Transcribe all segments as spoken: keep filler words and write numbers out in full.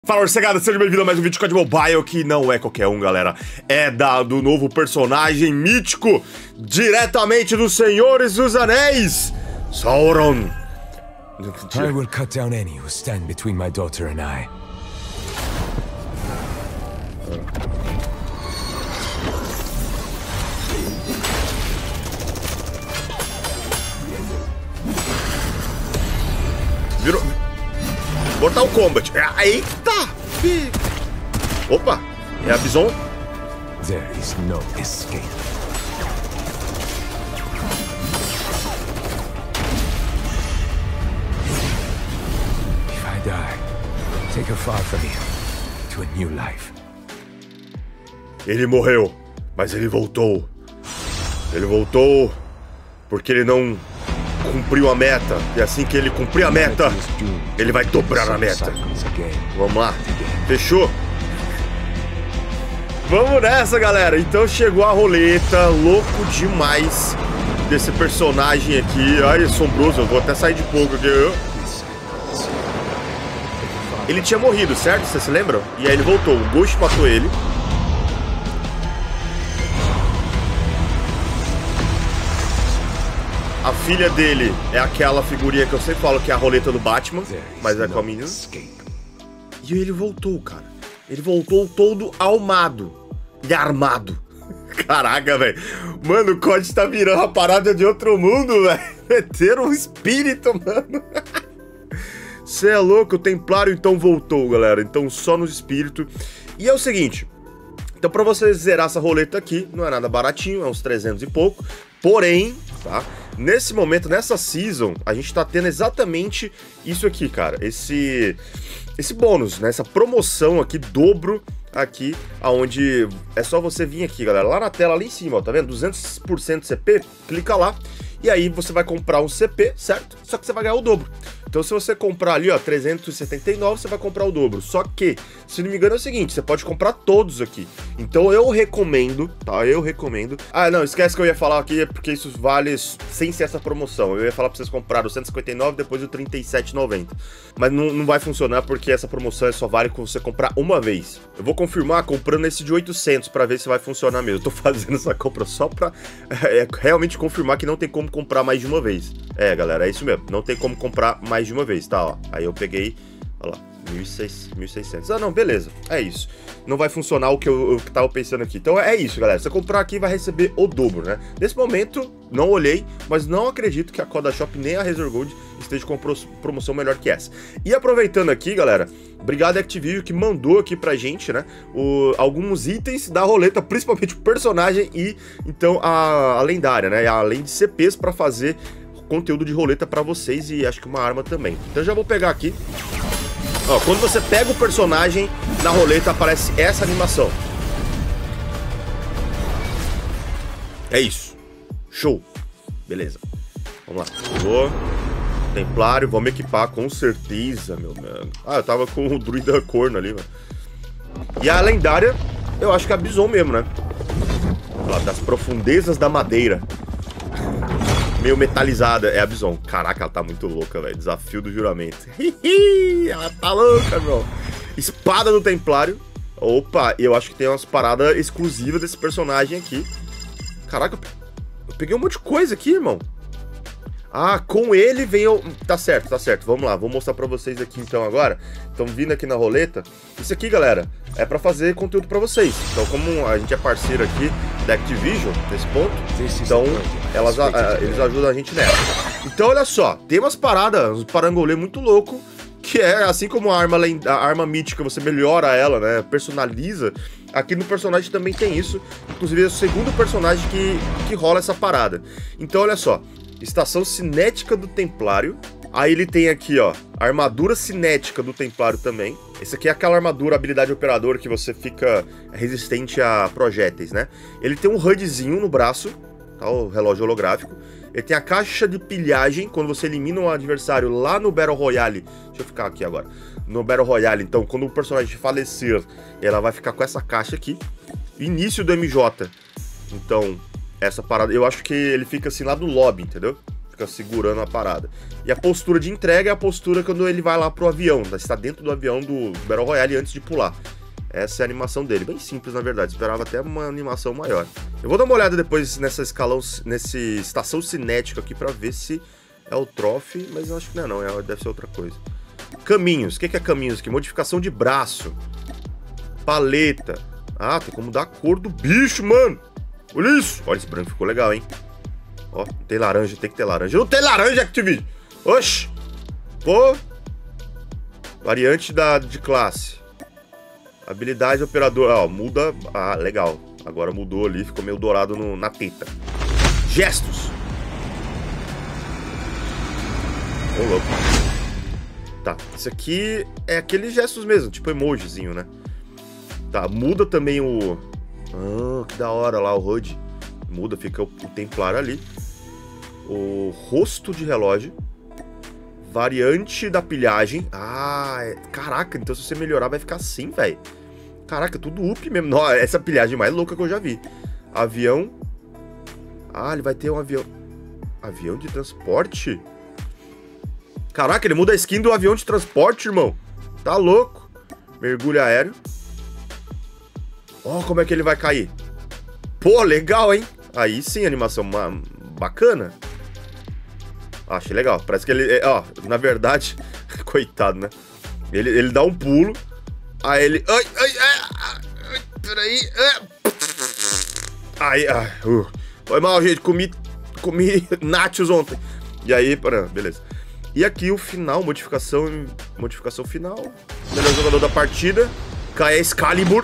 Fala, morcegada, seja bem-vindo a mais um vídeo de C O D Mobile, que não é qualquer um, galera. É da, do novo personagem mítico, diretamente dos Senhores dos Anéis, Sauron. I will cut down any who stand between my daughter and I. Virou... Mortal Kombat. Eita! Opa! É a Bison? There is no escape. If I die, take her far from here to a new life. Ele morreu, mas ele voltou. Ele voltou porque ele não cumpriu a meta. E assim que ele cumprir a meta, ele vai dobrar a meta. Vamos lá. Fechou? Vamos nessa, galera. Então chegou a roleta. Louco demais desse personagem aqui. Ai, assombroso. Eu vou até sair de pouco aqui. Ele tinha morrido, certo? Vocês se lembram? E aí ele voltou. O Ghost matou ele. A filha dele é aquela figurinha que eu sempre falo que é a roleta do Batman, mas é com a menina. E ele voltou, cara. Ele voltou todo almado e armado. Caraca, velho. Mano, o C O D tá virando a parada de outro mundo, velho. Meteram um espírito, mano. Cê é louco, o Templário então voltou, galera. Então só nos espíritos. E é o seguinte. Então pra você zerar essa roleta aqui, não é nada baratinho, é uns trezentos e pouco. Porém, tá? Nesse momento, nessa season, a gente tá tendo exatamente isso aqui, cara. Esse, esse bônus, né? Essa promoção aqui, dobro aqui, aonde é só você vir aqui, galera. Lá na tela, ali em cima, ó, tá vendo? duzentos por cento C P, clica lá. E aí você vai comprar um C P, certo? Só que você vai ganhar o dobro. Então se você comprar ali, ó, trezentos e setenta e nove, você vai comprar o dobro. Só que, se não me engano, é o seguinte, você pode comprar todos aqui. Então eu recomendo, tá? Eu recomendo. Ah, não, esquece que eu ia falar aqui, porque isso vale sem ser essa promoção. Eu ia falar pra vocês comprarem o cento e cinquenta e nove, depois o trinta e sete e noventa. Mas não, não vai funcionar, porque essa promoção só vale quando você comprar uma vez. Eu vou confirmar comprando esse de oitocentos pra ver se vai funcionar mesmo. Eu tô fazendo essa compra só pra é, realmente confirmar que não tem como comprar mais de uma vez. É, galera, é isso mesmo. Não tem como comprar mais de uma vez, tá? Ó, aí eu peguei, olha lá, mil e seiscentos. Ah, não, beleza. É isso. Não vai funcionar o que eu, eu tava pensando aqui. Então é isso, galera. Se você comprar aqui, vai receber o dobro, né? Nesse momento, não olhei, mas não acredito que a Coda Shop nem a Razor Gold esteja com promoção melhor que essa. E aproveitando aqui, galera, obrigado a Activision que mandou aqui pra gente, né, o, alguns itens da roleta, principalmente o personagem e, então, a, a lendária, né, além de C Ps pra fazer conteúdo de roleta pra vocês e acho que uma arma também. Então já vou pegar aqui. Ó, quando você pega o personagem na roleta, aparece essa animação. É isso. Show. Beleza. Vamos lá. Vou. Templário, vamos equipar com certeza, meu mano. Ah, eu tava com o druida corno ali, mano. E a lendária, eu acho que é a Bison mesmo, né? Olha lá, das profundezas da madeira. Meio metalizada, é a Bison. Caraca, ela tá muito louca, velho. Desafio do juramento. Ela tá louca, meu. Espada do Templário. Opa, eu acho que tem umas paradas exclusivas desse personagem aqui. Caraca, eu peguei um monte de coisa aqui, irmão. Ah, com ele vem o... Tá certo, tá certo. Vamos lá, vou mostrar pra vocês aqui então agora. Estão vindo aqui na roleta. Isso aqui, galera, é pra fazer conteúdo pra vocês. Então, como a gente é parceiro aqui da Activision, nesse ponto, então elas, a, eles ajudam a gente nessa. Então, olha só, tem umas paradas, uns parangolê muito louco, que é assim como a arma, a arma mítica, você melhora ela, né, personaliza. Aqui no personagem também tem isso. Inclusive, é o segundo personagem que, que rola essa parada. Então, olha só. Estação cinética do Templário. Aí ele tem aqui, ó, a armadura cinética do Templário também. Esse aqui é aquela armadura, habilidade operador, que você fica resistente a projéteis, né? Ele tem um HUDzinho no braço, tá? O relógio holográfico. Ele tem a caixa de pilhagem, quando você elimina um adversário lá no Battle Royale. Deixa eu ficar aqui agora. No Battle Royale, então, quando o personagem falecer, ela vai ficar com essa caixa aqui. Início do M J. Então... essa parada, eu acho que ele fica assim lá do lobby, entendeu? fica segurando a parada. E a postura de entrega é a postura quando ele vai lá pro avião, né? Está dentro do avião do Battle Royale antes de pular. Essa é a animação dele, bem simples na verdade, esperava até uma animação maior. Eu vou dar uma olhada depois nessa escalão, nesse estação cinética aqui pra ver se é o Trophy, mas eu acho que não é não, é, deve ser outra coisa. Caminhos, o que, que é caminhos aqui? Modificação de braço. Paleta. Ah, tem como mudar a cor do bicho, mano. Olha isso. Olha, esse branco ficou legal, hein? Ó, não tem laranja, tem que ter laranja. Não tem laranja, Activision. Oxi. Pô. Variante da, de classe. Habilidade operador. Ó, muda. Ah, legal. Agora mudou ali, ficou meio dourado no, na teta. Gestos. Ô, louco. Tá, isso aqui é aqueles gestos mesmo, tipo emojizinho, né? Tá, muda também o... Ah, que da hora lá, o H U D. Muda, fica o, o templar ali. O rosto de relógio. Variante da pilhagem. Ah, é... caraca, então se você melhorar vai ficar assim, velho. Caraca, tudo up mesmo. Não, essa pilhagem mais louca que eu já vi. Avião. Ah, ele vai ter um avião... Avião de transporte? Caraca, ele muda a skin do avião de transporte, irmão. Tá louco. Mergulho aéreo. Ó, oh, como é que ele vai cair. Pô, legal, hein? Aí sim, animação bacana. Achei legal. Parece que ele... Ó, na verdade... Coitado, né? Ele, ele dá um pulo. Aí ele... Ai, ai, ai, ai peraí. Ai, ai. Uh. Foi mal, gente. Comi... Comi nachos ontem. E aí, para, beleza. E aqui o final, modificação, modificação final. Melhor jogador da partida, K. Excalibur.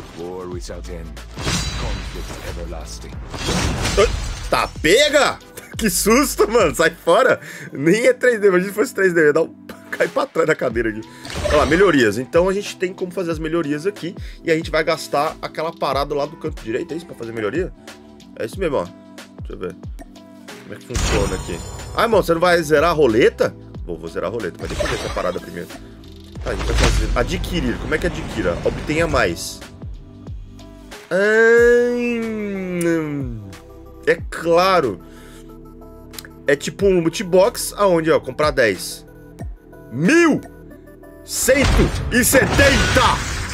Tá, pega! Que susto, mano, sai fora. Nem é três D, imagina se fosse três D, ia dar um... cai pra trás da cadeira aqui. Olha lá, melhorias. Então a gente tem como fazer as melhorias aqui. E a gente vai gastar aquela parada lá do canto direito, é isso, pra fazer melhoria? É isso mesmo, ó. Deixa eu ver. Como é que funciona aqui? Ah, irmão, você não vai zerar a roleta? Vou, vou zerar a roleta, mas deixa eu ver essa parada primeiro. Tá, a gente vai fazer... Adquirir, como é que adquira? Obtenha mais. Hum, é claro. É tipo um loot box, aonde, ó, comprar dez. Mil cento e setenta!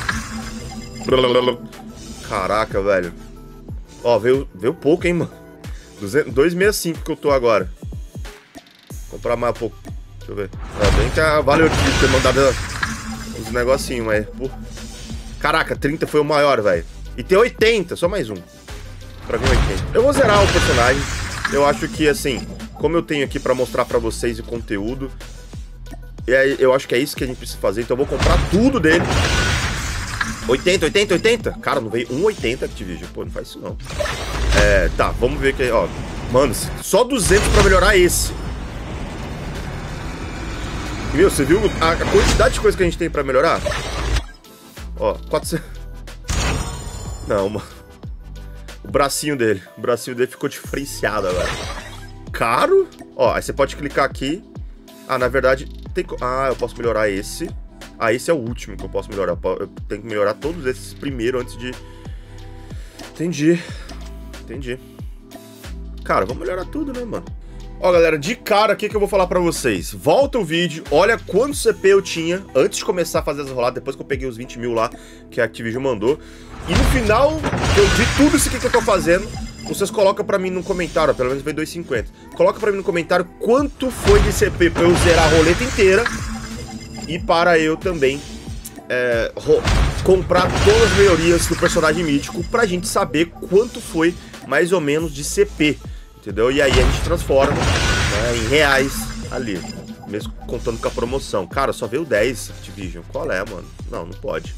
Caraca, velho. Ó, veio, veio pouco, hein, mano. duzentos, duzentos e sessenta e cinco que eu tô agora. Comprar mais um pouco. Deixa eu ver. É, bem que a valeu aqui ter mandado uns negocinhos, mas... Pô. Caraca, trinta foi o maior, velho. E tem oitenta, só mais um. Pra mim, oitenta. Eu vou zerar o personagem. Eu acho que, assim, como eu tenho aqui pra mostrar pra vocês o conteúdo, eu acho que é isso que a gente precisa fazer. Então eu vou comprar tudo dele. oitenta, oitenta, oitenta. Cara, não veio um oitenta Activision. Pô, não faz isso não. É, tá, vamos ver aqui, ó. Mano, só duzentos pra melhorar esse. Meu, você viu a quantidade de coisa que a gente tem pra melhorar? Ó, quatrocentos... Não, mano. O bracinho dele. O bracinho dele ficou diferenciado agora. Caro? Ó, aí você pode clicar aqui. Ah, na verdade... Tem... Ah, eu posso melhorar esse. Ah, esse é o último que eu posso melhorar. Eu tenho que melhorar todos esses primeiro antes de... Entendi. Entendi. Cara, vamos melhorar tudo, né, mano? Ó, galera, de cara, o que que eu vou falar pra vocês? Volta o vídeo, olha quanto C P eu tinha antes de começar a fazer as roladas, depois que eu peguei os vinte mil lá que a Activision mandou. E no final eu, de tudo isso aqui que eu tô fazendo, vocês colocam pra mim no comentário, ó, pelo menos veio dois e cinquenta. Coloca pra mim no comentário quanto foi de C P pra eu zerar a roleta inteira e para eu também é, comprar todas as melhorias do personagem mítico pra gente saber quanto foi mais ou menos de C P. Entendeu? E aí a gente transforma, né, em reais ali, mesmo contando com a promoção. Cara, só veio dez Activision. Qual é, mano? Não, não pode.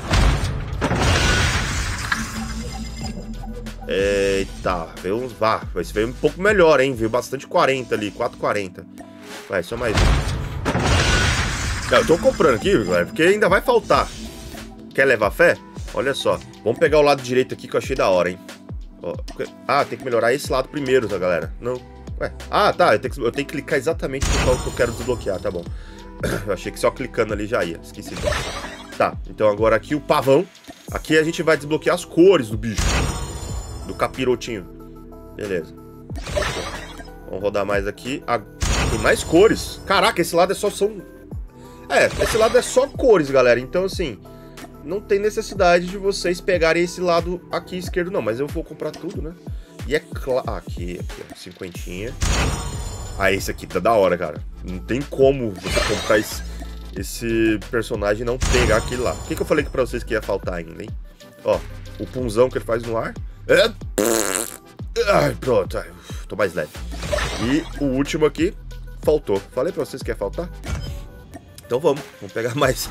Eita, veio uns... Vá, esse veio um pouco melhor, hein? Veio bastante quarenta ali, quatro e quarenta. Vai, só mais um. Eu tô comprando aqui, galera, porque ainda vai faltar. Quer levar fé? Olha só. Vamos pegar o lado direito aqui que eu achei da hora, hein? Ah, tem que melhorar esse lado primeiro, tá, galera? Não. Ué. Ah, tá. Eu tenho, que, eu tenho que clicar exatamente no qual que eu quero desbloquear, tá bom. Eu achei que só clicando ali já ia. Esqueci. Tá, então agora aqui o pavão. Aqui a gente vai desbloquear as cores do bicho. Do capirotinho. Beleza. Vamos rodar mais aqui. Tem mais cores. Caraca, esse lado é só são... É, esse lado é só cores, galera. Então, assim, não tem necessidade de vocês pegarem esse lado aqui esquerdo, não. Mas eu vou comprar tudo, né? E é claro... Ah, aqui, aqui, ó, cinquentinha. Ah, esse aqui tá da hora, cara. Não tem como você comprar esse, esse personagem e não pegar aquele lá. O que, que eu falei pra vocês que ia faltar ainda, hein? Ó, o punzão que ele faz no ar. É... Ai, pronto. Ai, tô mais leve. E o último aqui, faltou. Falei pra vocês que ia faltar? Então vamos. Vamos pegar mais.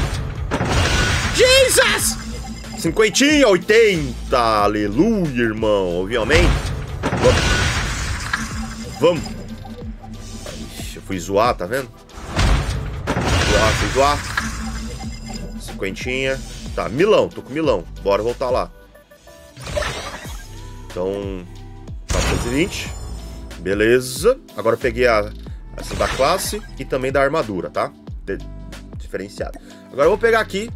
Jesus! Cinquentinha, oitenta. Aleluia, irmão. Ouviu, amém? Vamos. Vamos. Ixi, eu fui zoar, tá vendo? Zoar, fui zoar. Cinquentinha. Tá, milão. Tô com milão. Bora voltar lá. Então, quatrocentos e vinte. Beleza. Agora eu peguei a, essa da classe e também da armadura, tá? De, diferenciado. Agora eu vou pegar aqui.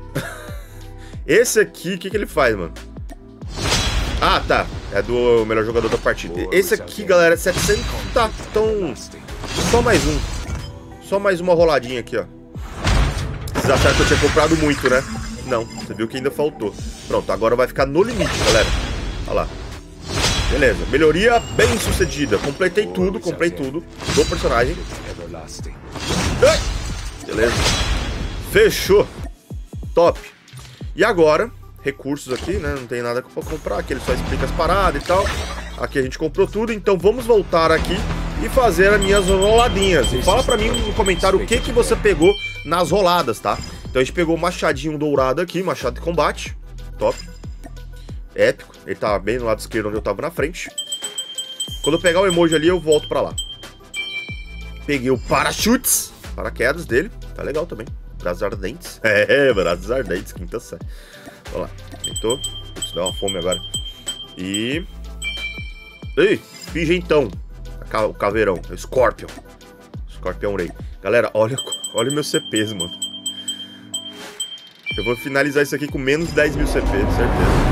Esse aqui, o que, que ele faz, mano? Ah, tá. É do melhor jogador da partida. Esse aqui, galera, é setecentos. Tá, então... Só mais um. Só mais uma roladinha aqui, ó. Vocês acharam que eu tinha comprado muito, né? Não, você viu que ainda faltou. Pronto, agora vai ficar no limite, galera. Olha lá. Beleza, melhoria bem sucedida. Completei tudo, comprei tudo do personagem. Ai! Beleza. Fechou. Top. E agora, recursos aqui, né? Não tem nada pra comprar, aqui ele só explica as paradas e tal. Aqui a gente comprou tudo, então vamos voltar aqui e fazer as minhas roladinhas. E fala pra mim no comentário o que, que você pegou nas roladas, tá? Então a gente pegou o machadinho dourado aqui, machado de combate. Top. Épico. Ele tá bem no lado esquerdo onde eu tava na frente. Quando eu pegar o emoji ali, eu volto pra lá. Peguei o parachutes, paraquedas dele. Tá legal também. Braços ardentes. É, braços ardentes, quinta série. Olha lá. Tentou. Putz, dá uma fome agora. E... Ei, pingentão. O caveirão. O Scorpion. Scorpion Rei. Galera, olha, olha meus C Ps, mano. Eu vou finalizar isso aqui com menos de dez mil C P, certeza.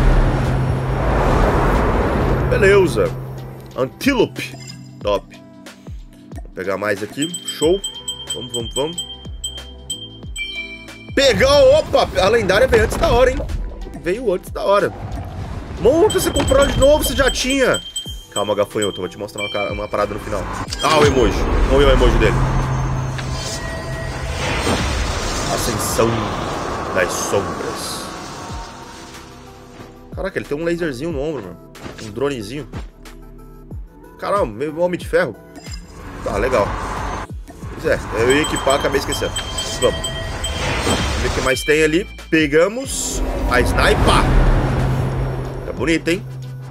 Beleza. Antílope. Top. Vou pegar mais aqui. Show. Vamos, vamos, vamos. Pegou. Opa, a lendária veio antes da hora, hein? Veio antes da hora. Monta, você comprou de novo, você já tinha. Calma, gafanhoto, eu vou te mostrar uma, uma parada no final. Ah, o emoji. Vamos ver o emoji dele. Ascensão das sombras. Caraca, ele tem um laserzinho no ombro, mano. Um dronezinho. Caramba, meu Homem de Ferro. Tá, legal. Pois é, eu ia equipar, acabei esquecendo. Vamos. Vamos ver o que mais tem ali. Pegamos a Sniper. Tá bonito, hein?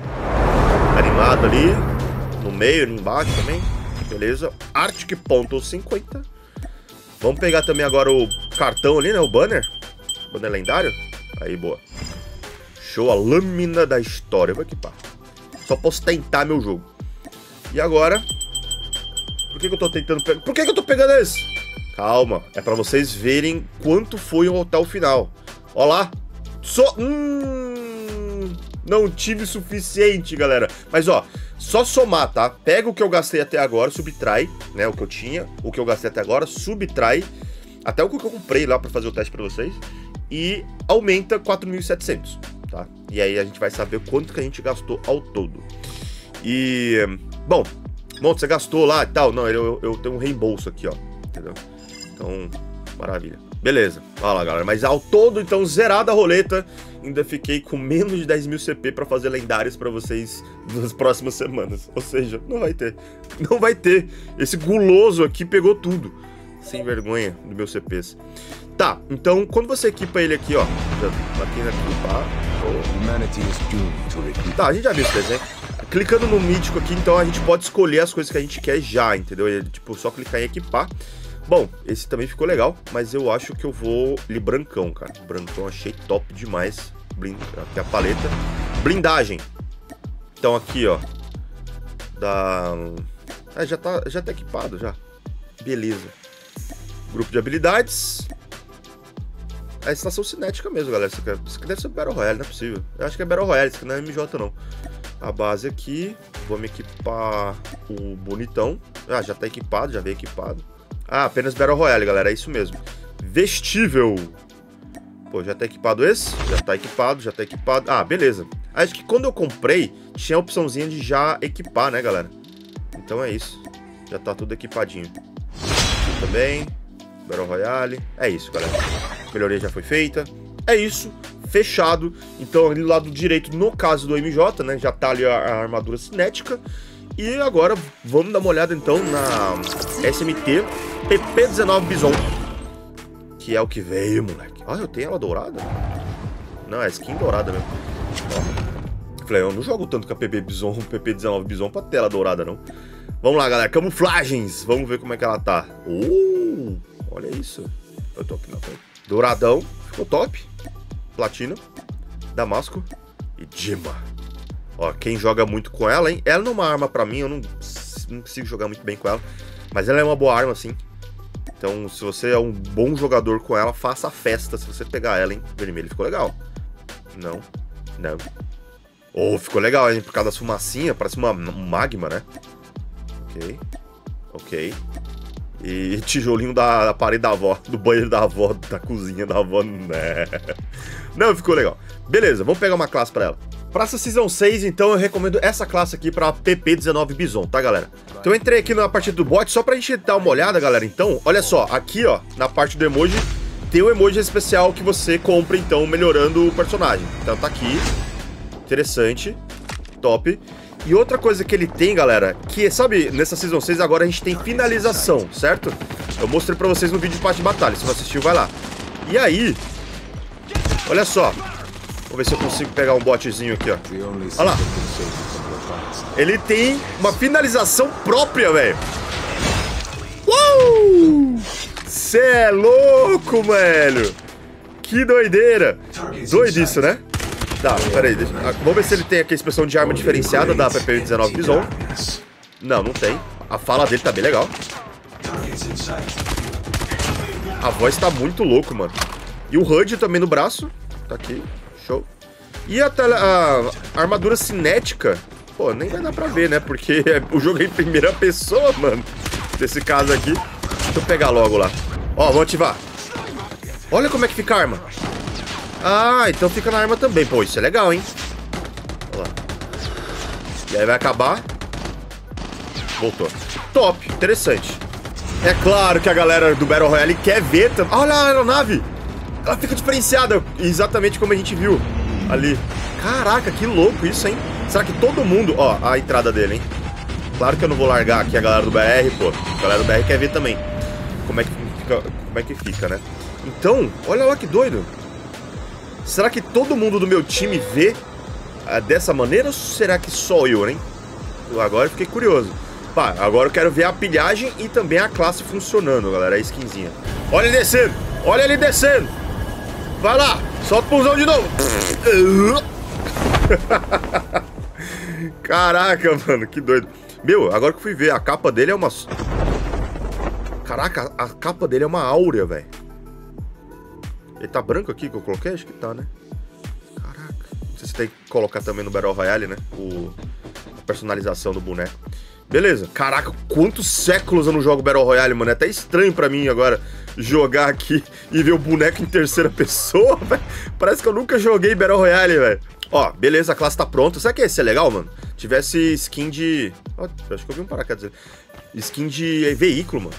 Animado ali. No meio, ali embaixo também. Beleza. Arctic ponto cinquenta. Vamos pegar também agora o cartão ali, né? O banner. Banner lendário. Aí, boa. Show, a lâmina da história. Eu vou equipar. Só posso tentar meu jogo. E agora... Por que, que eu tô tentando pegar... Por que, que eu tô pegando esse? Calma. É pra vocês verem quanto foi até o final. Ó lá. Só... Hum... Não tive o suficiente, galera. Mas, ó... Só somar, tá? Pega o que eu gastei até agora, subtrai, né? O que eu tinha, o que eu gastei até agora, subtrai. Até o que eu comprei lá pra fazer o teste pra vocês. E aumenta quatro mil e setecentos. Tá? E aí a gente vai saber quanto que a gente gastou ao todo. E... Bom, bom, você gastou lá e tal. Não, eu, eu tenho um reembolso aqui, ó. Entendeu? Então, maravilha. Beleza, olha lá, galera. Mas ao todo, então, zerada a roleta. Ainda fiquei com menos de dez mil C P pra fazer lendários pra vocês nas próximas semanas. Ou seja, não vai ter. Não vai ter. Esse guloso aqui pegou tudo. Sem vergonha do meu C Ps. Tá, então quando você equipa ele aqui, ó. Aqui na equipar. Tá, a gente já viu esse desenho. Clicando no mítico aqui, então a gente pode escolher as coisas que a gente quer já, entendeu? É, tipo, só clicar em equipar. Bom, esse também ficou legal, mas eu acho que eu vou ele brancão, cara. Brancão achei top demais. Blind... Aqui a paleta. Blindagem. Então aqui, ó. Da... Ah, já tá, já tá equipado, já. Beleza. Grupo de habilidades. a estação cinética mesmo, galera. Isso aqui, isso aqui deve ser Battle Royale, não é possível. Eu acho que é Battle Royale, isso aqui não é M J, não. A base aqui, vamos equipar o bonitão. Ah, já tá equipado, já veio equipado. Ah, apenas Battle Royale, galera, é isso mesmo. Vestível. Pô, já tá equipado esse? Já tá equipado, já tá equipado. Ah, beleza. Acho que quando eu comprei, tinha a opçãozinha de já equipar, né, galera? Então é isso. Já tá tudo equipadinho. Aqui também. Battle Royale. É isso, galera. Melhoria já foi feita. É isso. Fechado. Então, ali do lado direito, no caso do M J, né? Já tá ali a, a armadura cinética. E agora, vamos dar uma olhada, então, na S M T P P dezenove Bison. Que é o que veio, moleque. Ah, eu tenho ela dourada? Não, é skin dourada mesmo. Ó. Falei, eu não jogo tanto com a P P Bison, P P dezenove Bison pra tela dourada, não. Vamos lá, galera. Camuflagens. Vamos ver como é que ela tá. Uh, olha isso. Eu tô aqui na frente. Douradão. Ficou top. Platina. Damasco. E Dima. Ó, quem joga muito com ela, hein? Ela não é uma arma pra mim. Eu não, não consigo jogar muito bem com ela. Mas ela é uma boa arma, sim. Então, se você é um bom jogador com ela, faça a festa se você pegar ela, hein? Vermelho, ficou legal. Não. Não. Oh, ficou legal, hein? Por causa das fumacinhas, parece uma, um magma, né? Ok. Ok. E tijolinho da, da parede da avó, do banheiro da avó, da cozinha da avó, né? Não, ficou legal. Beleza, vamos pegar uma classe pra ela. Pra essa Season seis, então, eu recomendo essa classe aqui pra P P dezenove Bison, tá, galera? Então eu entrei aqui na parte do bot, só pra gente dar uma olhada, galera. Então, olha só, aqui, ó, na parte do emoji, tem o emoji especial que você compra, então, melhorando o personagem. Então tá aqui. Interessante. Top. E outra coisa que ele tem, galera, que, sabe, nessa Season seis agora a gente tem finalização, certo? Eu mostrei pra vocês no vídeo de parte de batalha, se não assistiu, vai lá. E aí, olha só. Vamos ver se eu consigo pegar um botzinho aqui, ó. Olha lá. Ele tem uma finalização própria, velho. Uh! Cê é louco, velho. Que doideira. Doidice, né? Tá, peraí. Deixa... Vamos ver se ele tem aqui a expressão de arma diferenciada da P P dezenove Bison. Não, não tem. A fala dele tá bem legal. A voz tá muito louco, mano. E o H U D também no braço. Tá aqui. Show. E a, tele, a armadura cinética, pô, nem vai dar pra ver, né? Porque o jogo é em primeira pessoa, mano. Nesse caso aqui. Deixa eu pegar logo lá. Ó, vou ativar. Olha como é que fica a arma. Ah, então fica na arma também. Pô, isso é legal, hein? Olha lá. E aí vai acabar. Voltou. Top, interessante. É claro que a galera do Battle Royale quer ver também. Olha a aeronave. Ela fica diferenciada, exatamente como a gente viu ali. Caraca, que louco isso, hein? Será que todo mundo... Ó, a entrada dele, hein? Claro que eu não vou largar aqui a galera do B R, pô. A galera do B R quer ver também como é que fica, como é que fica, né? Então, olha lá que doido. Será que todo mundo do meu time vê uh, dessa maneira ou será que só eu, hein? Agora eu fiquei curioso. Pá, agora eu quero ver a pilhagem e também a classe funcionando, galera. A skinzinha. Olha ele descendo! Olha ele descendo! Vai lá! Solta o pulsão de novo! Caraca, mano, que doido. Meu, agora que eu fui ver, a capa dele é uma... Caraca, a capa dele é uma áurea, velho. Ele tá branco aqui que eu coloquei? Acho que tá, né? Caraca. Não sei se tem que colocar também no Battle Royale, né? O... A personalização do boneco. Beleza. Caraca, quantos séculos eu não jogo Battle Royale, mano. É até estranho pra mim agora jogar aqui e ver o boneco em terceira pessoa, velho. Parece que eu nunca joguei Battle Royale, velho. Ó, beleza, a classe tá pronta. Será que esse é legal, mano? Tivesse skin de... Oh, acho que eu vi um paraquedas. Skin de veículo, mano.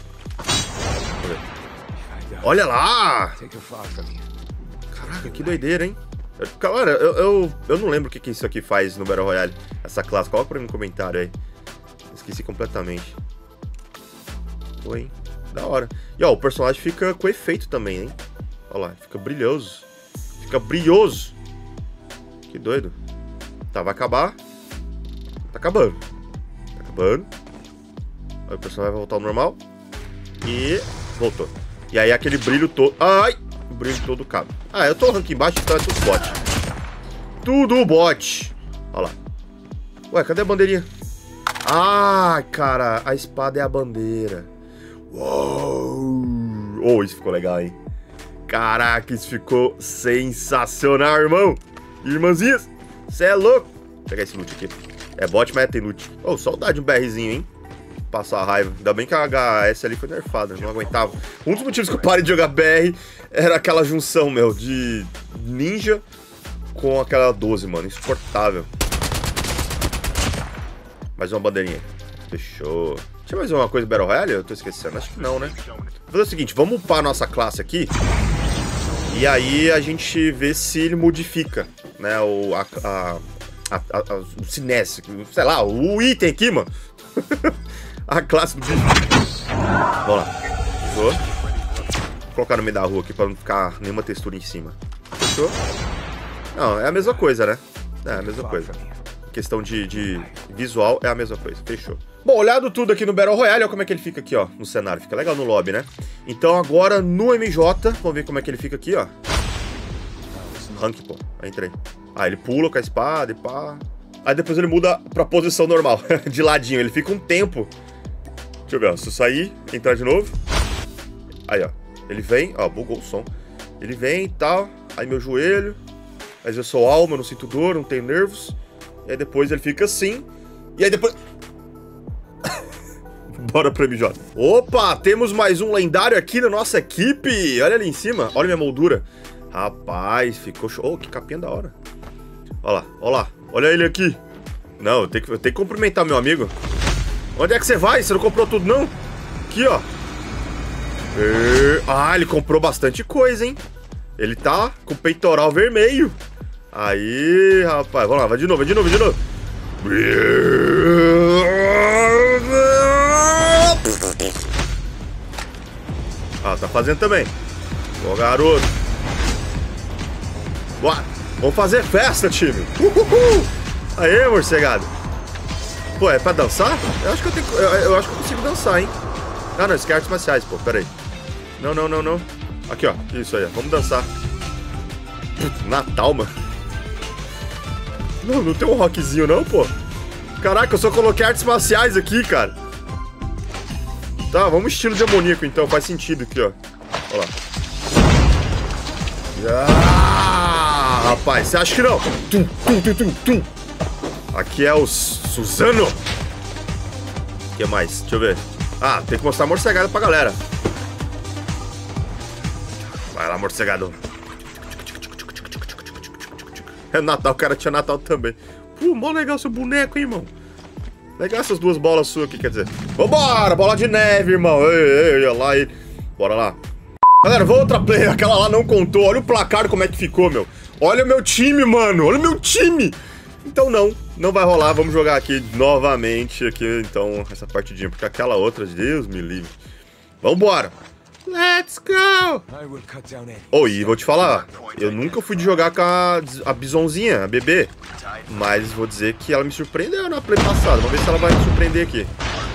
Olha lá! Caraca, que doideira, hein? Galera, eu, eu, eu não lembro o que, que isso aqui faz no Battle Royale. Essa classe. Coloca pra mim no comentário aí. Esqueci completamente. Foi, hein? Da hora. E ó, o personagem fica com efeito também, hein? Olha lá, fica brilhoso. Fica brilhoso. Que doido. Tá, vai acabar. Tá acabando. Tá acabando. Aí o personagem vai voltar ao normal. E... voltou. E aí aquele brilho todo... Ai! O brilho todo cabe. Ah, eu tô rank embaixo, então é tudo bot. Tudo bot. Olha lá. Ué, cadê a bandeirinha? Ah, cara, a espada é a bandeira. Uou! Oh, isso ficou legal, hein? Caraca, isso ficou sensacional, irmão. Irmãzinhas, cê é louco. Vou pegar esse loot aqui. É bot, mas é tem loot. Oh, saudade de um BRzinho, hein? Passar a raiva. Ainda bem que a H S ali foi nerfada, não aguentava. Um dos motivos que eu parei de jogar B R era aquela junção, meu, de ninja com aquela doze, mano. Insuportável. Mais uma bandeirinha. Fechou. Tinha mais uma coisa do Battle Royale? Eu tô esquecendo. Acho que não, né? Vou fazer o seguinte, vamos upar a nossa classe aqui. E aí a gente vê se ele modifica, né, o, a, a, a, a, o Cinese, sei lá, o item aqui, mano. A classe do bicho. Vamos lá. Fechou? Vou colocar no meio da rua aqui pra não ficar nenhuma textura em cima. Fechou? Não, é a mesma coisa, né? É a mesma coisa. Questão de, de visual é a mesma coisa. Fechou. Bom, olhado tudo aqui no Battle Royale, olha como é que ele fica aqui, ó, no cenário. Fica legal no lobby, né? Então agora no M J, vamos ver como é que ele fica aqui, ó. Rank, pô. Aí entrei. Ah, ele pula com a espada e pá. Aí depois ele muda pra posição normal, de ladinho. Ele fica um tempo. Deixa eu ver, ó. Se eu sair, entrar de novo. Aí, ó. Ele vem, ó, bugou o som. Ele vem e tal. Aí meu joelho. Mas eu sou alma, eu não sinto dor, não tenho nervos. E aí depois ele fica assim. E aí depois... Bora pro M J. Opa, temos mais um lendário aqui na nossa equipe. Olha ali em cima, olha minha moldura. Rapaz, ficou show. Oh, que capinha da hora. Olha lá, olha lá. Olha ele aqui. Não, eu tenho que, eu tenho que cumprimentar meu amigo. Onde é que você vai? Você não comprou tudo, não? Aqui, ó. E... Ah, ele comprou bastante coisa, hein? Ele tá com o peitoral vermelho. Aí, rapaz. Vamos lá, vai de novo, vai de novo, vai de novo. Ah, tá fazendo também. Boa, garoto. Bora. Vamos fazer festa, time. Uhul. Aê, morcegado. Pô, é pra dançar? Eu acho que eu tenho. Eu, eu acho que eu consigo dançar, hein? Ah, não, isso aqui é artes marciais, pô. Pera aí. Não, não, não, não. Aqui, ó. Isso aí, ó. Vamos dançar. Natal, mano. Não, não tem um rockzinho, não, pô. Caraca, eu só coloquei artes marciais aqui, cara. Tá, vamos estilo demoníaco, então. Faz sentido aqui, ó. Olha lá. Ah, rapaz, você acha que não? Tum, tum, tum, tum, tum. Aqui é o Suzano. O que mais? Deixa eu ver. Ah, tem que mostrar a morcegada pra galera. Vai lá, morcegado. É Natal, o cara tinha Natal também. Pô, mó legal seu boneco, hein, irmão. Legal essas duas bolas suas aqui, quer dizer. Vambora, bola de neve, irmão. Ei, ei, olha lá, ei. Bora lá. Galera, vou outra play. Aquela lá não contou. Olha o placar como é que ficou, meu. Olha o meu time, mano. Olha o meu time. Então não, não vai rolar. Vamos jogar aqui novamente, aqui, então, essa partidinha. Porque aquela outra, Deus me livre. Vambora. Let's go! Oh, e vou te falar, eu nunca fui de jogar com a, a bisonzinha, a bebê. Mas vou dizer que ela me surpreendeu na play passada. Vamos ver se ela vai me surpreender aqui.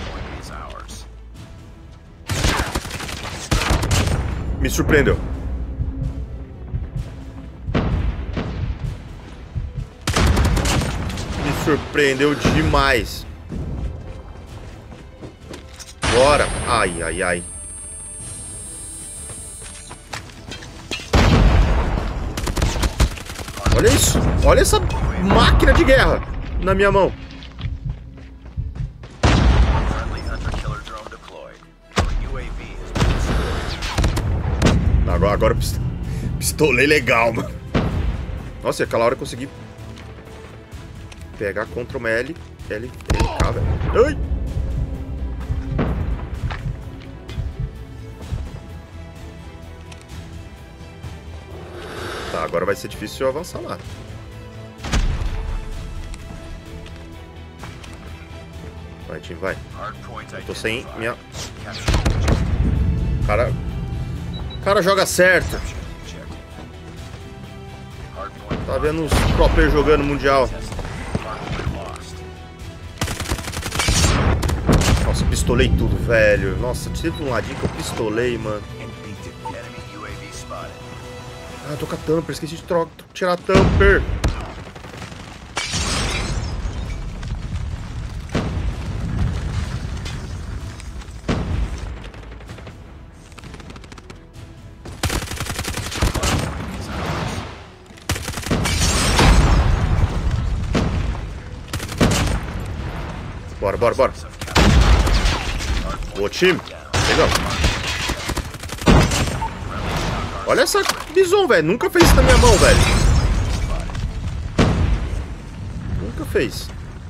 Me surpreendeu. Me surpreendeu demais. Bora. Ai, ai, ai. Olha isso. Olha essa máquina de guerra na minha mão. Agora, agora pistolei legal, mano. Nossa, e aquela hora eu consegui pegar Ctrl L, L, L, K, velho. Ai! Tá, agora vai ser difícil eu avançar lá. Vai, time, vai. Eu tô sem minha... Cara... O cara joga certo. Tá vendo os pro players jogando mundial. Nossa, pistolei tudo, velho. Nossa, teve um ladinho que eu pistolei, mano. Ah, eu tô com a tamper, esqueci de troca, tirar a tamper. Bora, bora, bora. Boa, time. Legal. Olha essa bison, velho. Nunca fez isso na minha mão, velho. Nunca fez.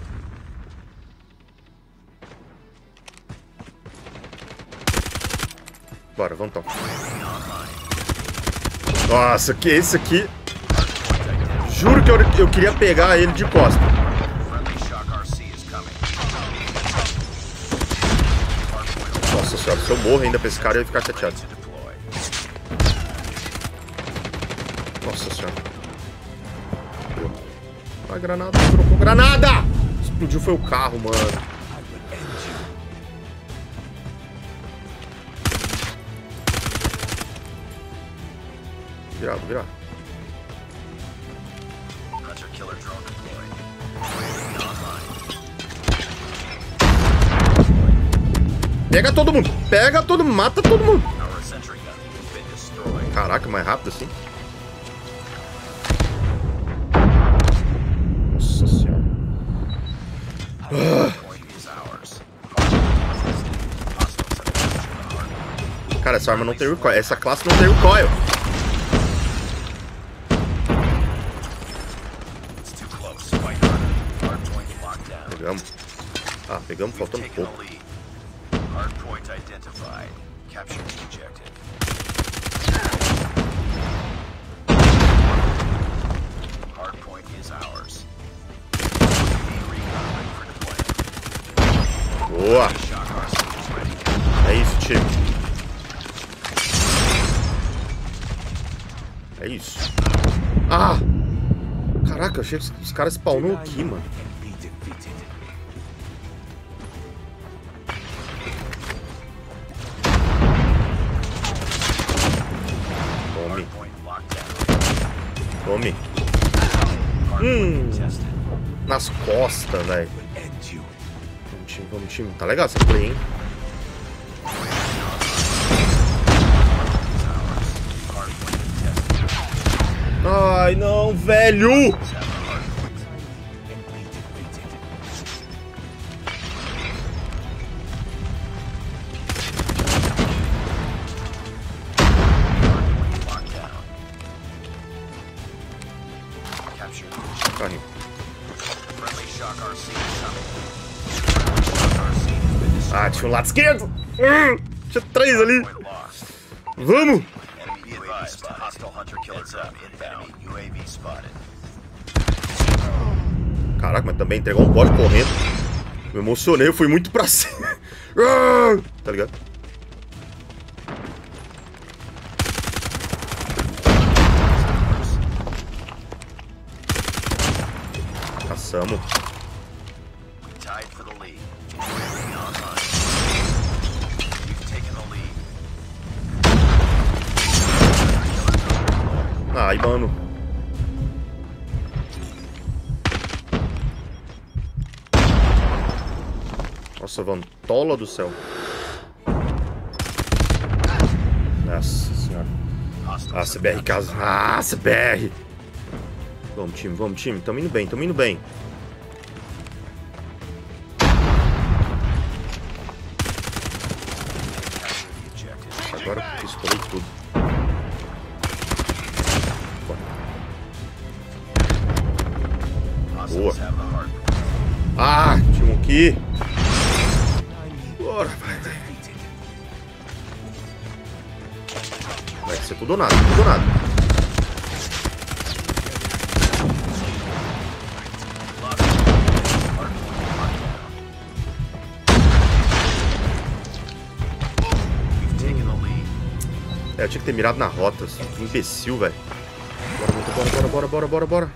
Bora, vamos então. Nossa, que esse aqui... Juro que eu, eu queria pegar ele de costa. Nossa senhora, se eu morro ainda pra esse cara, eu ia ficar chateado. Nossa senhora. A granada, trocou granada! Explodiu foi o carro, mano. Virado, virado. Pega todo mundo! Pega todo mundo! Mata todo mundo! Caraca, mais rápido assim. Nossa senhora. Ah. Cara, essa arma não tem recoil. Essa classe não tem recoil. Pegamos. Ah, pegamos, faltando pouco. Hardpoint identified. Capture objective. Hardpoint is ours. Boa. É isso, time. É isso. Ah! Caraca, eu achei que os caras spawnou aqui, mano. Tome. Hum. Nas costas, velho. Vamos, time, vamos, time. Tá legal essa play, hein? Ai, não, velho! Ah, tinha um lado esquerdo. Hum, tinha três ali. Vamos. Caraca, mas também entregou um bode correndo. Me emocionei, eu fui muito pra cima. Tá ligado? Caçamos. Ai, mano. Nossa, Vantola do céu. Nossa senhora. Ah, C B R casa. Ah, C B R. Vamos, time, vamos, time. Tamo indo bem, tamo indo bem. Agora pistolei tudo. Boa. Ah, tinha um aqui. Bora, vai. Vai ser tudo ou nada, tudo ou nada. É, eu tinha que ter mirado na rota. Que imbecil, velho. Bora, bora, bora, bora, bora, bora.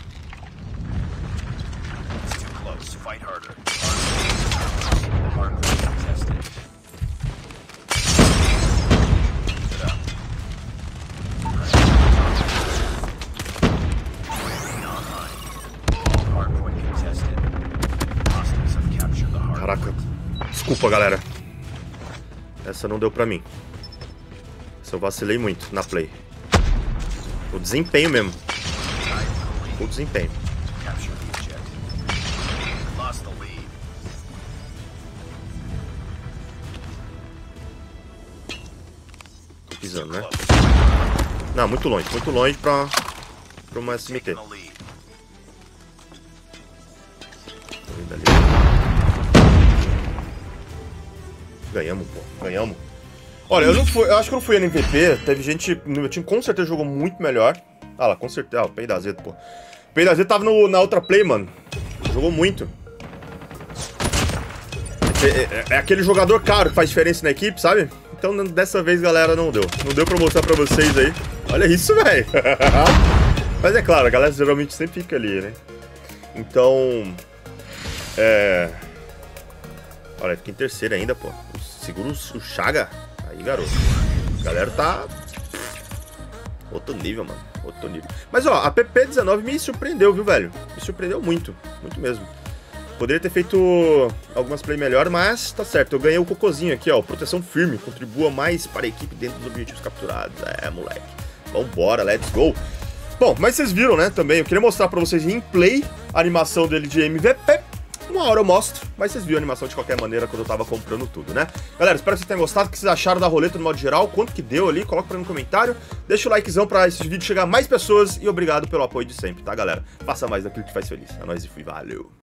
Caraca. Desculpa, galera. Essa não deu pra mim. Essa eu vacilei muito na play. O desempenho mesmo. O desempenho. pisando, né? Não, muito longe, muito longe pra, pra uma S M T. Ganhamos, pô. Ganhamos. Olha, eu não fui, eu acho que eu não fui N V P. Teve gente no meu time com certeza jogou muito melhor. Ah lá, com certeza. Ah, o Peidazeto, pô. O Peidazeto tava no, na outra play, mano. Jogou muito. É, é, é aquele jogador caro que faz diferença na equipe, sabe? Então dessa vez, galera, não deu. Não deu pra mostrar pra vocês aí. Olha isso, velho. Mas é claro, a galera geralmente sempre fica ali, né? Então... É... Olha, fica em terceiro ainda, pô. Segura o Chaga. Aí, garoto. A galera tá... Outro nível, mano. Outro nível. Mas, ó, a P P dezenove me surpreendeu, viu, velho? Me surpreendeu muito. Muito mesmo. Poderia ter feito algumas play melhor, mas tá certo. Eu ganhei o cocôzinho aqui, ó. Proteção firme. Contribua mais para a equipe dentro dos objetivos capturados. É, moleque. Vambora, let's go. Bom, mas vocês viram, né, também. Eu queria mostrar pra vocês em play a animação dele de M V P. Uma hora eu mostro, mas vocês viram a animação de qualquer maneira quando eu tava comprando tudo, né? Galera, espero que vocês tenham gostado. O que vocês acharam da roleta no modo geral? Quanto que deu ali? Coloca pra mim no comentário. Deixa o likezão pra esse vídeo chegar a mais pessoas. E obrigado pelo apoio de sempre, tá, galera? Faça mais daquilo que faz feliz. É nóis e fui. Valeu!